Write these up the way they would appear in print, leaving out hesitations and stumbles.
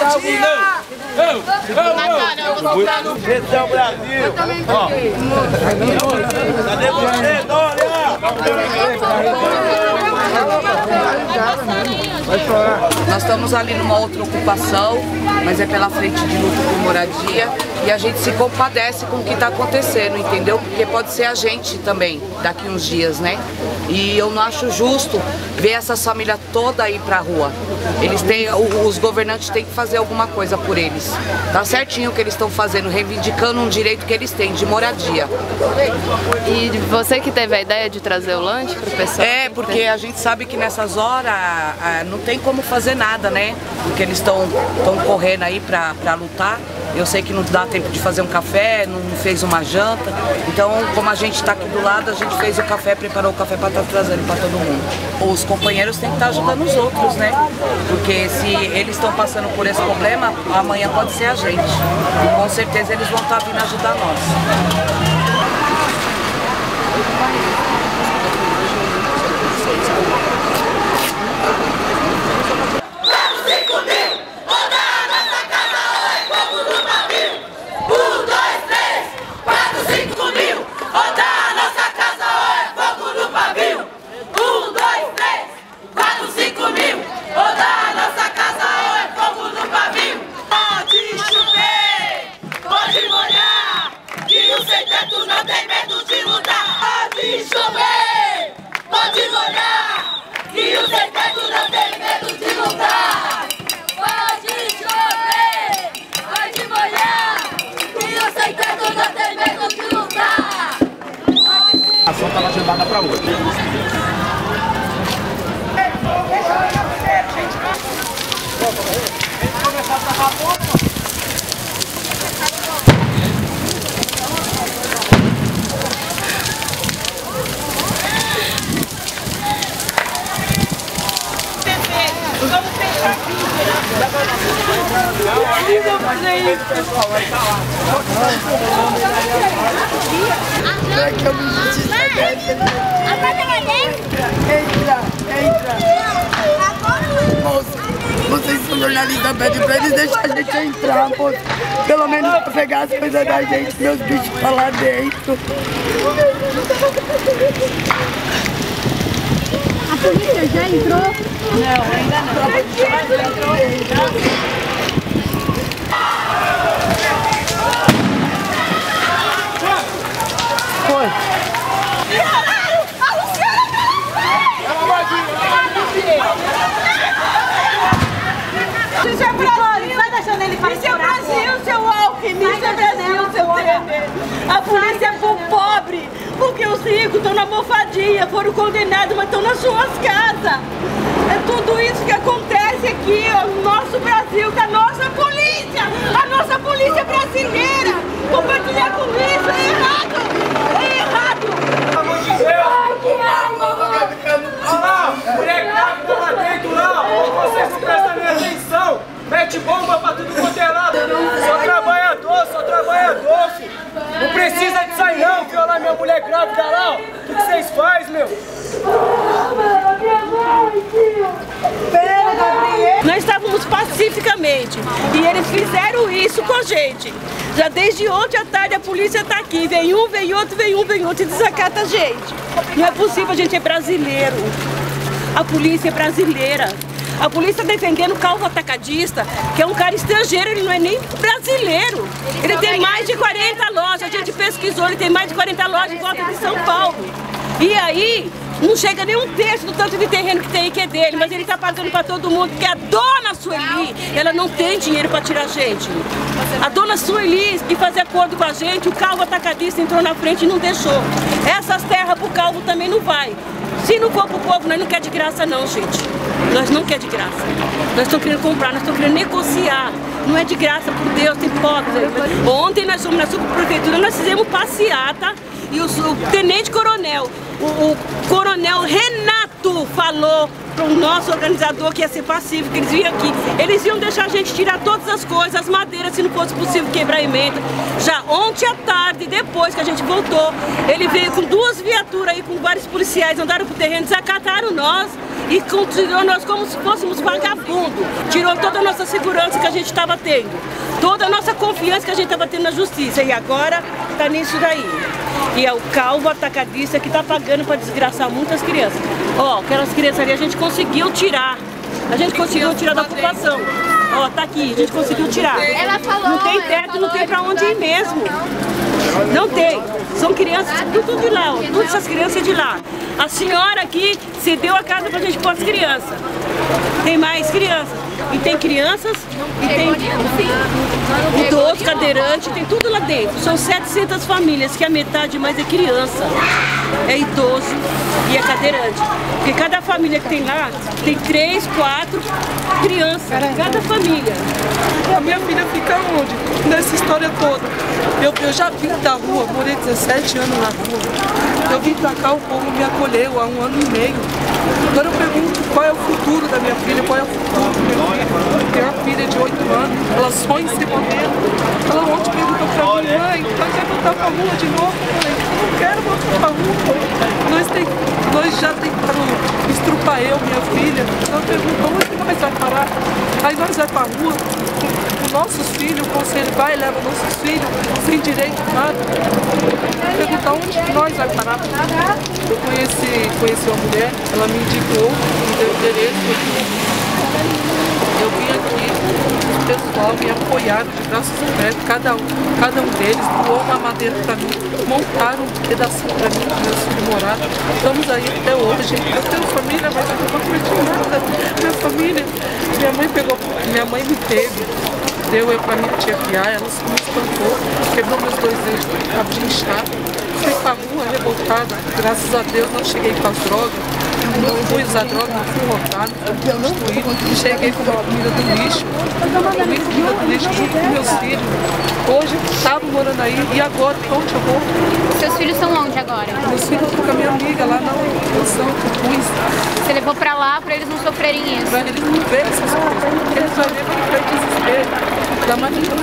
Esse é o Brasil! Eu também peguei! Cadê você, Dória? Nós estamos ali numa outra ocupação, mas é pela frente de luta por moradia e a gente se compadece com o que está acontecendo, entendeu? Porque pode ser a gente também daqui uns dias, né? E eu não acho justo ver essas famílias todas aí pra rua. Os governantes têm que fazer alguma coisa por eles. Tá certinho o que eles estão fazendo, reivindicando um direito que eles têm de moradia. E você que teve a ideia de trazer o lanche pro pessoal? É, porque a gente sabe que nessas horas não tem como fazer nada, né? Porque eles estão correndo aí pra lutar. Eu sei que não dá tempo de fazer um café, não fez uma janta. Então, como a gente está aqui do lado, a gente fez o café, preparou o café para estar trazendo para todo mundo. Os companheiros têm que estar ajudando os outros, né? Porque se eles estão passando por esse problema, amanhã pode ser a gente. E com certeza eles vão estar vindo ajudar nós. A ação estava agendada para hoje. Vocês são jornalistas, pedem pra eles deixarem a gente entrar, moço. Pelo menos pra pegar as coisas da gente, meus bichos pra lá dentro. A polícia já entrou? Não, ainda não. Foi. Isso é Brasil! Vai deixando ele falar. Isso é Brasil, seu Alckmin! Isso é Brasil, seu Temer! A polícia é pro pobre! Porque os ricos estão na almofadinha, foram condenados, mas estão nas suas casas! É tudo isso que acontece aqui, ó, no nosso Brasil, com a nossa polícia! A nossa polícia brasileira! Compartilhar com isso é errado! É errado! Ai, que arma! Olha lá, mulher grávida lá dentro lá! Vocês não prestam nem atenção! Mete bomba pra tudo quanto é lado! Só trabalhador, filho! Não precisa de sair não, violar minha mulher grávida lá, ó! O que vocês fazem, meu? Nós estávamos pacificamente e eles fizeram isso com a gente. Já desde ontem à tarde a polícia está aqui. Vem um, vem outro, vem um, vem outro e desacata a gente. Não é possível, a gente é brasileiro. A polícia é brasileira. A polícia defendendo o Calvo Atacadista, que é um cara estrangeiro, ele não é nem brasileiro. Ele tem mais de 40 lojas, a gente pesquisou, ele tem mais de 40 lojas em volta de São Paulo. E aí, não chega nem um terço do tanto de terreno que tem aí que é dele, mas ele está pagando para todo mundo, porque a dona Sueli, ela não tem dinheiro para tirar a gente. A dona Sueli, que fazia acordo com a gente, o Calvo Atacadista entrou na frente e não deixou. Essas terras pro Calvo também não vai. Se não for pro povo, nós não quer de graça não, gente. Nós não quer de graça. Nós estamos querendo comprar, nós estamos querendo negociar. Não é de graça, por Deus, tem pobres. Ontem nós fomos na subprefeitura, nós fizemos passeata e o tenente-coronel, o coronel Renato falou para o nosso organizador que ia ser pacífico, eles vinham aqui. Eles iam deixar a gente tirar todas as coisas, as madeiras, se não fosse possível quebrar a emenda. Já ontem à tarde, depois que a gente voltou, ele veio com 2 viaturas aí, com vários policiais, andaram pro terreno, desacataram nós e considerou nós como se fôssemos vagabundos. Tirou toda a nossa segurança que a gente estava tendo, toda a nossa confiança que a gente estava tendo na justiça, e agora está nisso daí. E é o Calvo atacadista que está pagando para desgraçar muitas crianças. Ó, aquelas crianças ali a gente conseguiu tirar. A gente conseguiu tirar da ocupação. Ó, tá aqui, a gente conseguiu tirar. Ela falou, não tem teto, não tem pra onde ir mesmo. Não tem. São crianças, tudo de lá, ó. Todas essas crianças de lá. A senhora aqui cedeu a casa pra gente pôr as crianças. Tem mais crianças. E tem crianças, e tem idosos, cadeirantes, tem tudo lá dentro. São 700 famílias, que a metade mais é criança. É idoso e é cadeirante. Porque cada família que tem lá, tem 3, 4 crianças. Cada família. A minha filha fica onde? Nessa história toda. Eu já vim da rua, morei 17 anos na rua. Eu vim pra cá, o povo me acolheu há 1 ano e meio. Agora eu pergunto qual é o futuro da minha filha, qual é o futuro do meu filho. Tem uma filha de 8 anos, ela sonha em ser modelo. Ela ontem perguntou pra mim, mãe, nós vamos voltar pra rua de novo? Eu falei, eu não quero voltar pra rua. Nós já tentaram estrupar eu, minha filha. Ela perguntou, onde nós vamos parar? Aí nós vamos pra rua. Nossos filhos, o conselho vai e leva nossos filhos sem direito a nada. Perguntar onde nós vamos parar. Eu conheci uma mulher, ela me indicou, me deu endereço. Eu vim aqui, o pessoal me apoiaram de braços abertos, cada um deles doou uma madeira para mim, montaram um pedacinho para mim, para meus filhos morar. Estamos aí até hoje. Eu tenho família, mas eu não perdi nada. Minha família, minha mãe me teve. Deu eu pra minha tia criar, ela se me espancou, quebrou meus 2 dedos de inchado. Fui pra rua revoltada, graças a Deus não cheguei com as drogas, não fui usar droga, não fui roubado, não fui destruído. Cheguei com a comida do lixo, comi comida do lixo junto com meus filhos. Hoje estava morando aí e agora onde eu vou? Seus filhos estão onde agora? Meus filhos estão com a minha amiga lá na pensão que eu pus. Você levou pra lá pra eles não sofrerem isso? Pra eles não verem essas coisas, porque eles vão ver para o desespero. Da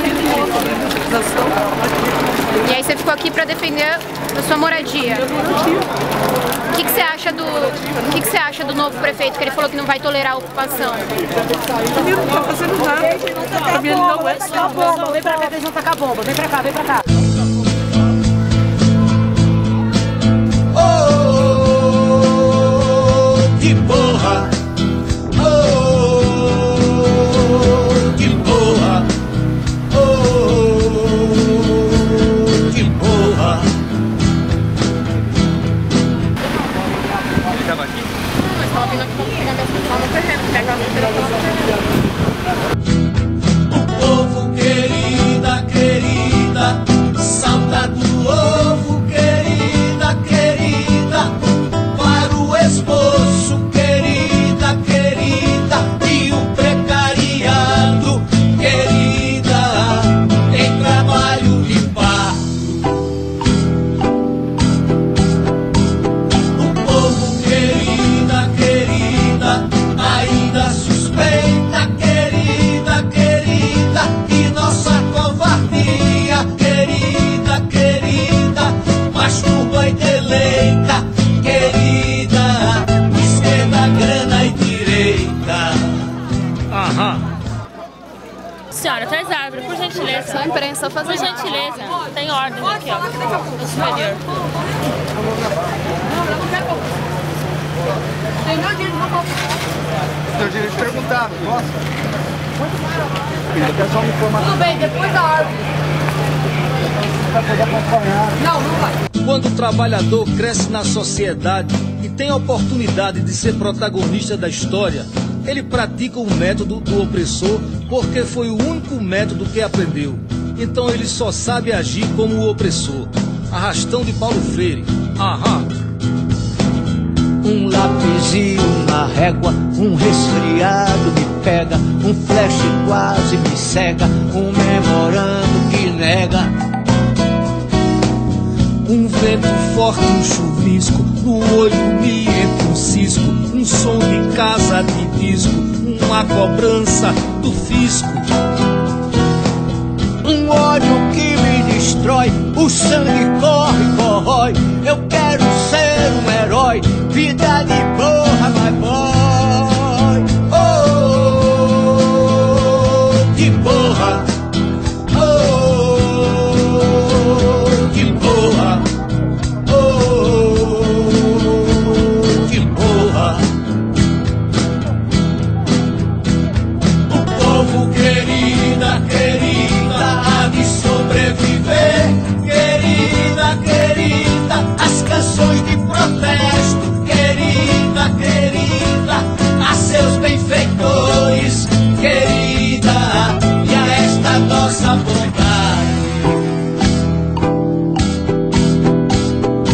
E aí você ficou aqui para defender a sua moradia. O que você acha do novo prefeito, que ele falou que não vai tolerar a ocupação? Ele não está fazendo nada. Pra mim ele não é só bomba. Vem pra cá que eles vão tacar bomba. Vem pra cá, vem pra cá. Que porra! Que porra! Que porra! Ele tava aqui? Mas estava vindo aqui pra pegar minha função no terreno, pegar a O povo querida, querida, saudade do ovo, querida, querida, para o esposo, querida, querida, e o precariado, querida, tem trabalho de parto. O povo querida, querida, ainda suspeita, querida, querida, e nossa covardia, querida, querida, masturba e deleita, querida, esquerda, grana e direita. Aham. Senhora, traz árvore, por gentileza. Só a imprensa fazendo. Por gentileza. Tem ordem aqui, ó. No superior. Tem direito de perguntar, posso? Eu quero só uma informação. Tudo bem, depois da árvore. Vai poder acompanhar. Não vai. Quando o trabalhador cresce na sociedade e tem a oportunidade de ser protagonista da história, ele pratica o método do opressor porque foi o único método que aprendeu. Então ele só sabe agir como o opressor. Arrastão de Paulo Freire. Aham. Um lápis e uma régua, um resfriado me pega, um flash quase me cega, um memorando que nega. Um vento forte, um chuvisco, no olho me entra um cisco, um som de casa de disco, uma cobrança do fisco. Um ódio que me destrói, o sangue corre, corrói. Eu quero ser um herói, vida de boa.